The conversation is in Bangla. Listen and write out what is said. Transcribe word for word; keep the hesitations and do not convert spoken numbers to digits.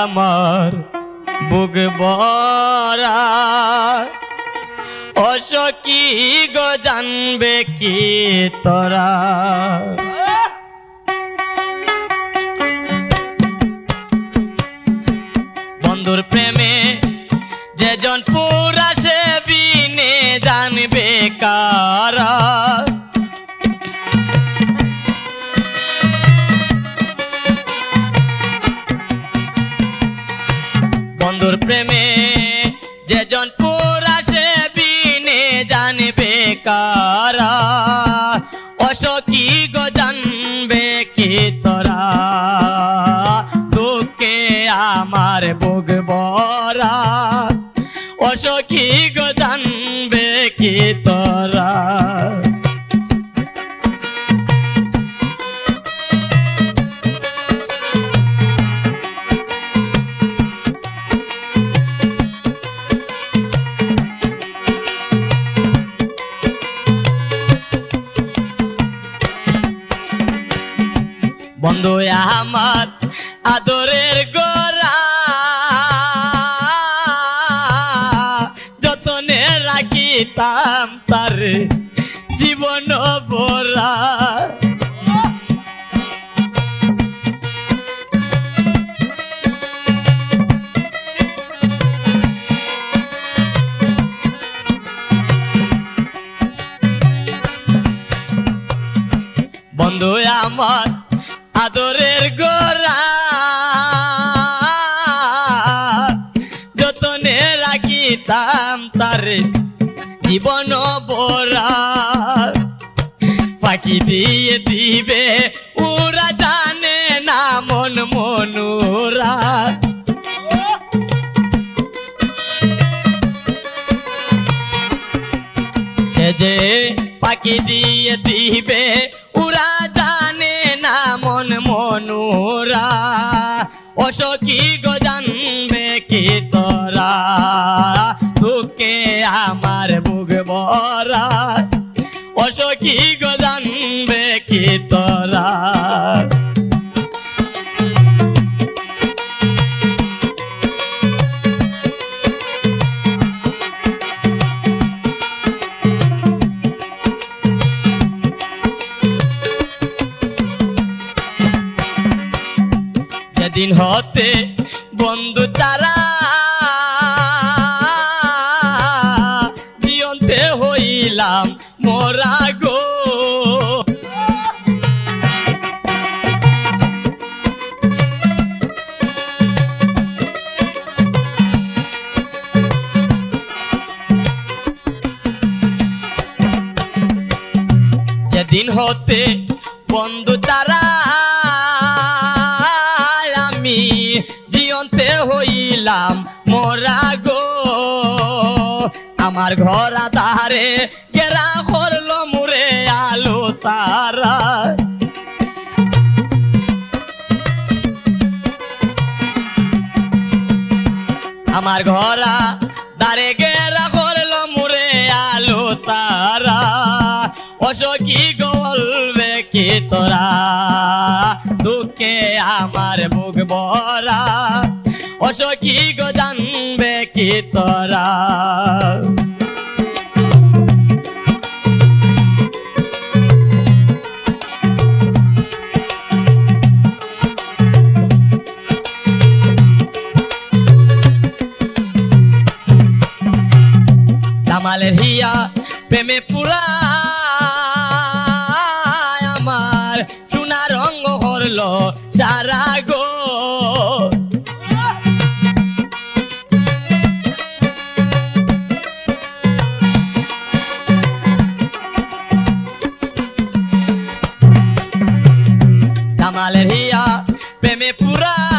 আমার বুক ভরা অসখী গো জানবে কি তোরা বন্ধুর প্রেমে যেজন পুরা সে বিনে জানবে কারা বন্ধুর প্রেমে যেজন পুরা সে বিনে জানবে কারা অসখী গো জানবে কি তোরা দুঃখে আমার বুক ভরা অসখী গো জানবে কি তোরা বন্ধু আমার আদরের গোরা যতনে রাখিতাম তার জীবন ভরা বন্ধু আমার আদরের গোরা যতনে রাখিতাম তার জীবন ভরা ফাঁকি দিয়ে দিবে ওরা জানে না মন মনুরা সে যে ফাঁকি দিয়ে দিবে ওরা জানে না মন মনুরা অসখী গো জানবে কি তোরা দুঃখে আমার বুক ভরা অসখী গো জানবে কি তোরা সেদিন হতে বন্ধু তারা জীবনতে হইলাম মোরা গো যেদিন হতে বন্ধু তারা জীবনতে হইলাম মোরা গো আমার ঘর আধারে গেরা করলো মুরে আলো তারা আমার ঘরা দারে গেরা করলো মুরে আলো তারা অসখী গলবে কি তোরা দুঃখে আমার বুক ভরা অসখী গো জানবে কি তোরা কামালের হিয়া প্রেমে পুরা আমার সোনা রঙ করলো সারা গো কামালের হিয়া প্রেমে পুরা